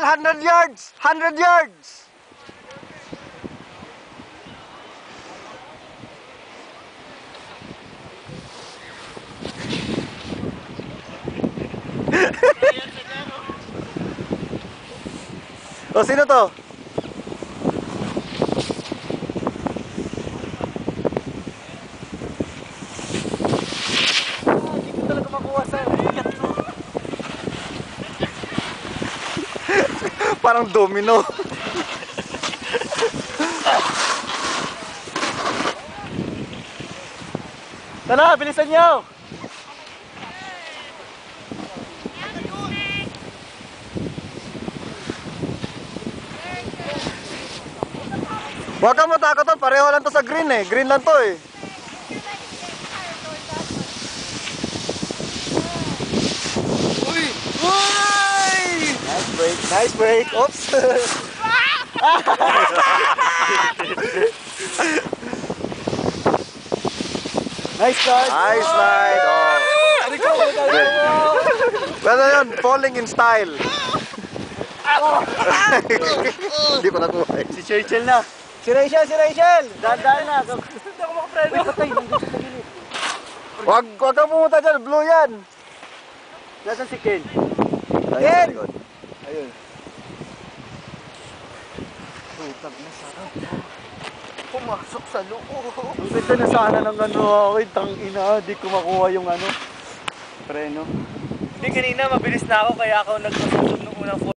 100 yards! 100 yards! O, sino to? Hindi ko talaga makuha sa ikat mo. Parang domino. Tara, bilisan nyo! Huwag kang matakot, pareho lang to sa green eh. Green lang to eh. Uy! Uy! Nice break, nice break. Oops! Nice start! Nice ride! Oh. Well, yun, falling in style. Hindi ko nakuha eh. Si Churchill na. Si Rachel, si Rachel! Dahan-dahan na. Hindi ako makapreno. Uy, patay. Nandun siya sa gilid. Wag kang pumunta dyan, blue yan. Nasaan si Ken? Ken! Ayun. Putang na sarap. Pumasok sa loob. Ang ganda na sana ng ano ako. Tangina, di ko makuha yung ano. Preno. Hindi, kanina mabilis na ako kaya ako nagpasok nung unang